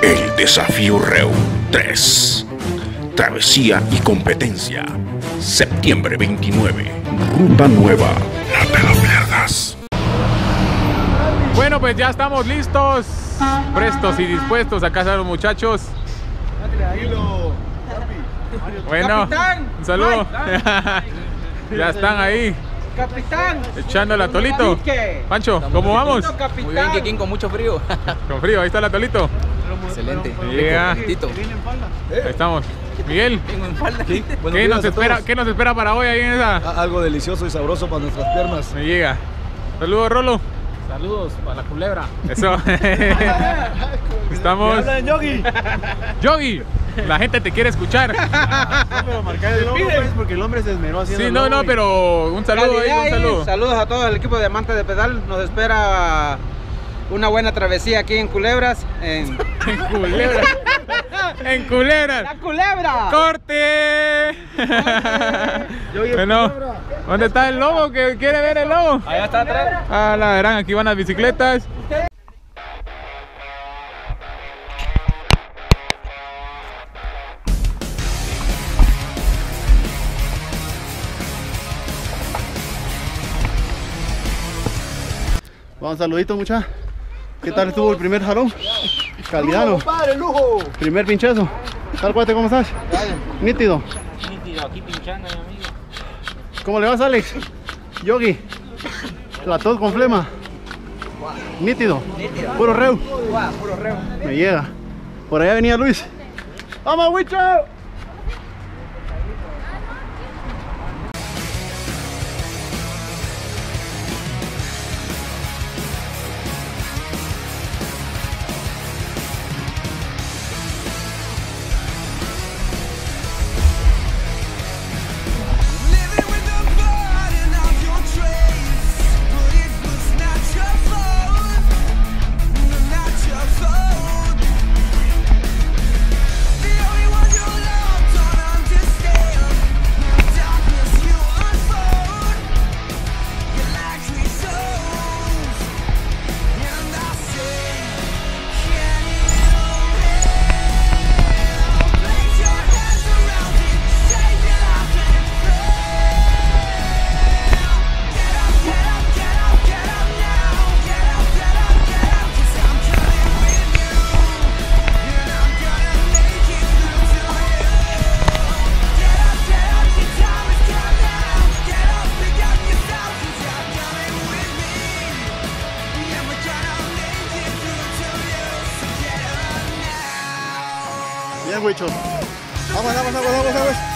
El desafío REU 3. Travesía y competencia. Septiembre 29. Ruta nueva. No te lo pierdas. Bueno, pues ya estamos listos, prestos y dispuestos. Acá están los muchachos. Bueno, un saludo. Ya están ahí. Capitán, echando el atolito. Pancho, ¿cómo vamos? Muy bien, Kikín, con mucho frío. Con frío, ahí está el atolito. Excelente. Yeah. Ahí estamos. Miguel, ¿qué nos espera para hoy ahí en esa? Algo delicioso y sabroso para nuestras piernas. Me llega. Saludos, Rolo. Saludos para la culebra. Eso. Estamos. Yogi. Yogi, la gente te quiere escuchar. Pero marcar el logo, pues, porque el hombre se esmeró haciendo. Sí, no, pero un saludo ahí, un saludo. Saludos a todo el equipo de Amantes de Pedal. Nos espera una buena travesía aquí en Culebras. En Culebras. En Culebras. ¡La culebra! ¡Corte! Bueno, ¿dónde está el lobo? ¿Que quiere ver el lobo? Allá está atrás. Ah, la verán, aquí van las bicicletas. Vamos, saluditos, mucha. ¿Qué tal estuvo el primer jalón? Calidad, padre, lujo. Primer pinchazo. ¿Tal cuate, cómo estás? Nítido. Nítido, aquí pinchando, mi amigo. ¿Cómo le vas, Alex? Yogi. La tos con flema. Nítido. Puro reu. Puro reo. Me llega. Por allá venía Luis. ¡Vamos, Wicho! Bien, Wicho. Vamos.